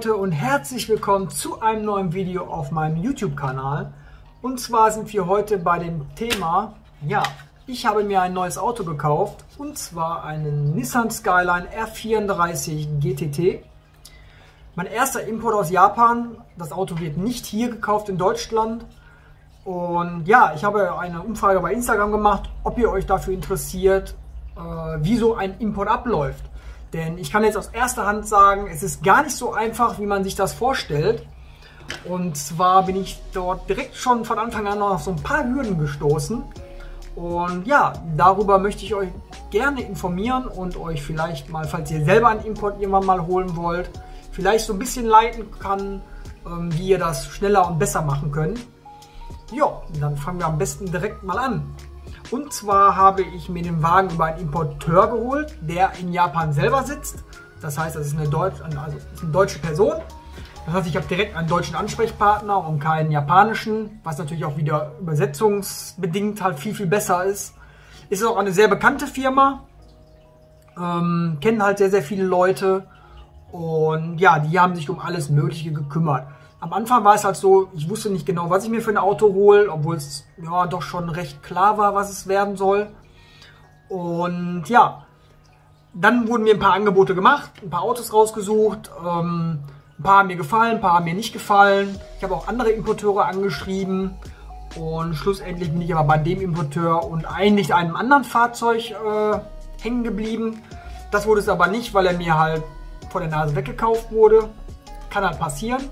Leute und herzlich willkommen zu einem neuen Video auf meinem YouTube-Kanal. Und zwar sind wir heute bei dem Thema, ja, ich habe mir ein neues Auto gekauft und zwar einen Nissan Skyline R34 GTT. Mein erster Import aus Japan. Das Auto wird nicht hier gekauft in Deutschland. Und ja, ich habe eine Umfrage bei Instagram gemacht, ob ihr euch dafür interessiert, wie so ein Import abläuft. Denn ich kann jetzt aus erster Hand sagen, es ist gar nicht so einfach, wie man sich das vorstellt. Und zwar bin ich dort direkt schon von Anfang an noch auf so ein paar Hürden gestoßen. Und ja, darüber möchte ich euch gerne informieren und euch vielleicht mal, falls ihr selber einen Import irgendwann mal holen wollt, vielleicht so ein bisschen leiten kann, wie ihr das schneller und besser machen könnt. Ja, dann fangen wir am besten direkt mal an. Und zwar habe ich mir den Wagen über einen Importeur geholt, der in Japan selber sitzt. Das heißt, das ist eine deutsche Person. Das heißt, ich habe direkt einen deutschen Ansprechpartner und keinen japanischen, was natürlich auch wieder übersetzungsbedingt halt viel besser ist. Ist auch eine sehr bekannte Firma, kennen halt sehr viele Leute und ja, die haben sich um alles Mögliche gekümmert. Am Anfang war es halt so, ich wusste nicht genau, was ich mir für ein Auto hole, obwohl es ja doch schon recht klar war, was es werden soll. Und ja, dann wurden mir ein paar Angebote gemacht, ein paar Autos rausgesucht. Ein paar haben mir gefallen, ein paar haben mir nicht gefallen. Ich habe auch andere Importeure angeschrieben. Und schlussendlich bin ich aber bei dem Importeur und eigentlich einem anderen Fahrzeug hängen geblieben. Das wurde es aber nicht, weil er mir halt vor der Nase weggekauft wurde. Kann halt passieren.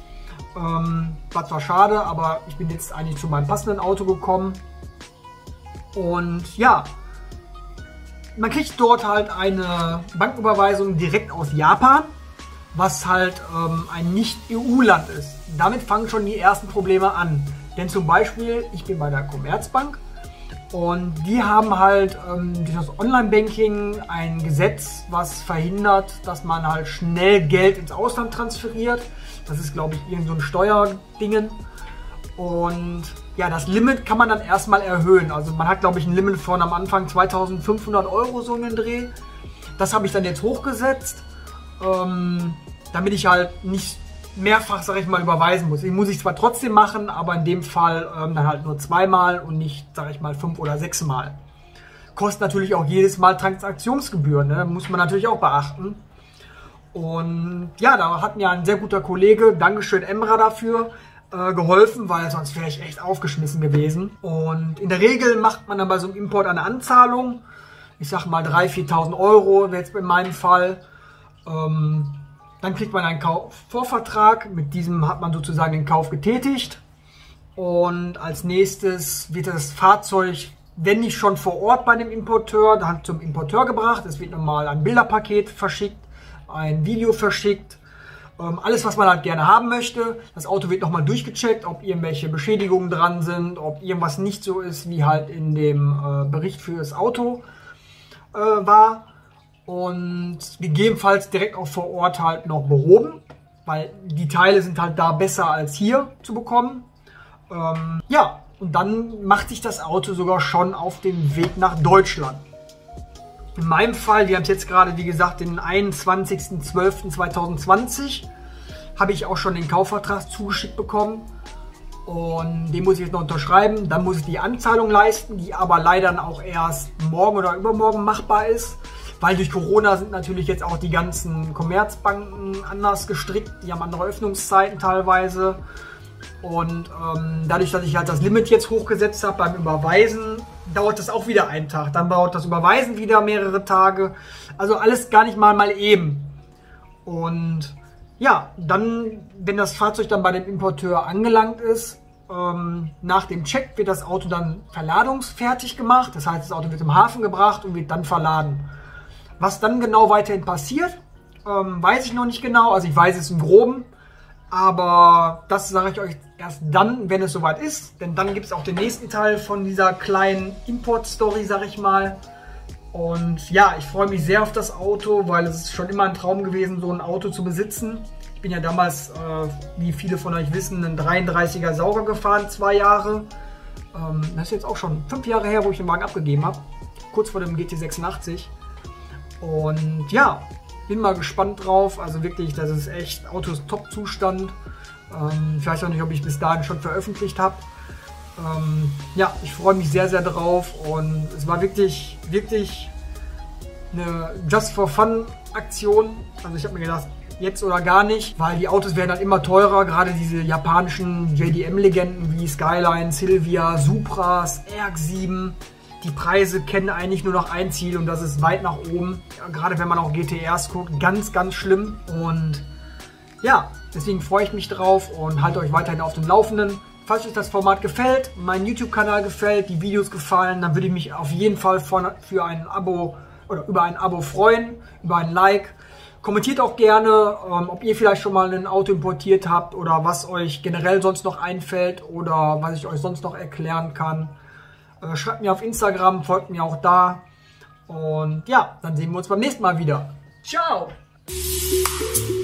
War zwar schade, aber ich bin jetzt eigentlich zu meinem passenden Auto gekommen. Und ja, man kriegt dort halt eine Banküberweisung direkt aus Japan, was halt ein Nicht-EU-Land ist. Damit fangen schon die ersten Probleme an. Denn zum Beispiel, ich bin bei der Commerzbank und die haben halt durch das Online-Banking ein Gesetz, was verhindert, dass man halt schnell Geld ins Ausland transferiert. Das ist, glaube ich, irgend so ein Steuerdingen. Und ja, das Limit kann man dann erstmal erhöhen. Also man hat, glaube ich, ein Limit von am Anfang 2.500 € so in den Dreh. Das habe ich dann jetzt hochgesetzt, damit ich halt nicht mehrfach, sage ich mal, überweisen muss. Ich muss es zwar trotzdem machen, aber in dem Fall dann halt nur zweimal und nicht, sage ich mal, 5 oder 6 Mal. Kostet natürlich auch jedes Mal Transaktionsgebühren, ne? Muss man natürlich auch beachten. Und ja, da hat mir ein sehr guter Kollege, Dankeschön Emra dafür, geholfen, weil sonst wäre ich echt aufgeschmissen gewesen. Und in der Regel macht man dann bei so einem Import eine Anzahlung. Ich sag mal 3.000, 4.000 €, jetzt in meinem Fall. Dann kriegt man einen Kaufvorvertrag. Mit diesem hat man sozusagen den Kauf getätigt. Und als nächstes wird das Fahrzeug, wenn nicht schon vor Ort bei dem Importeur, dann zum Importeur gebracht. Es wird nochmal ein Bilderpaket verschickt, ein Video verschickt, alles was man halt gerne haben möchte. Das Auto wird nochmal durchgecheckt, ob irgendwelche Beschädigungen dran sind, ob irgendwas nicht so ist, wie halt in dem Bericht für das Auto war. Und gegebenenfalls direkt auch vor Ort halt noch behoben, weil die Teile sind halt da besser als hier zu bekommen. Ja, und dann macht sich das Auto sogar schon auf den Weg nach Deutschland. In meinem Fall, wir haben es jetzt gerade, wie gesagt, den 21.12.2020, habe ich auch schon den Kaufvertrag zugeschickt bekommen. Und den muss ich jetzt noch unterschreiben. Dann muss ich die Anzahlung leisten, die aber leider auch erst morgen oder übermorgen machbar ist. Weil durch Corona sind natürlich jetzt auch die ganzen Commerzbanken anders gestrickt. Die haben andere Öffnungszeiten teilweise. Und dadurch, dass ich halt das Limit jetzt hochgesetzt habe beim Überweisen, dauert das auch wieder einen Tag. Dann dauert das Überweisen wieder mehrere Tage. Also alles gar nicht mal eben. Und ja, dann, wenn das Fahrzeug dann bei dem Importeur angelangt ist, nach dem Check wird das Auto dann verladungsfertig gemacht. Das heißt, das Auto wird im Hafen gebracht und wird dann verladen. Was dann genau weiterhin passiert, weiß ich noch nicht genau. Also ich weiß es im Groben. Aber das sage ich euch erst dann, wenn es soweit ist. Denn dann gibt es auch den nächsten Teil von dieser kleinen Import-Story, sage ich mal. Und ja, ich freue mich sehr auf das Auto, weil es ist schon immer ein Traum gewesen, so ein Auto zu besitzen. Ich bin ja damals, wie viele von euch wissen, einen 33er Sauger gefahren, 2 Jahre. Das ist jetzt auch schon 5 Jahre her, wo ich den Wagen abgegeben habe. Kurz vor dem GT86. Und ja, Bin mal gespannt drauf. Also wirklich, das ist echt Autos Top-Zustand. Ich weiß auch nicht, ob ich bis dahin schon veröffentlicht habe. Ja, ich freue mich sehr, sehr drauf. Und es war wirklich, wirklich eine Just for Fun Aktion. Also ich habe mir gedacht, jetzt oder gar nicht, weil die Autos werden halt immer teurer. Gerade diese japanischen JDM-Legenden wie Skyline, Silvia, Supras, RX-7. Die Preise kennen eigentlich nur noch ein Ziel und das ist weit nach oben. Ja, gerade wenn man auch GTRs guckt, ganz, ganz schlimm. Und ja, deswegen freue ich mich drauf und halte euch weiterhin auf dem Laufenden. Falls euch das Format gefällt, mein YouTube-Kanal gefällt, die Videos gefallen, dann würde ich mich auf jeden Fall für ein Abo oder über ein Abo freuen, über ein Like. Kommentiert auch gerne, ob ihr vielleicht schon mal ein Auto importiert habt oder was euch generell sonst noch einfällt oder was ich euch sonst noch erklären kann. Schreibt mir auf Instagram, folgt mir auch da. Und ja, dann sehen wir uns beim nächsten Mal wieder. Ciao!